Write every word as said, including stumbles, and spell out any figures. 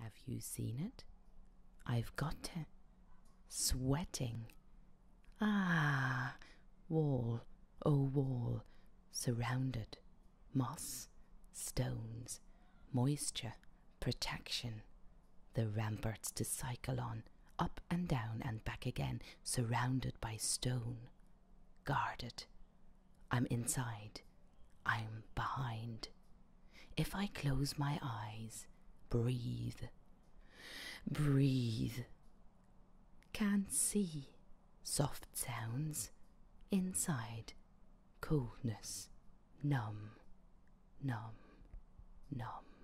Have you seen it? I've got to. Sweating. Ah, wall, oh wall, surrounded. Moss, stones, moisture, protection. The ramparts to cycle on, up and down and back again, surrounded by stone. Guarded. I'm inside. I'm behind. If I close my eyes, breathe. Breathe. Can't see. Soft sounds. Inside. Coldness. Numb. Numb. Numb.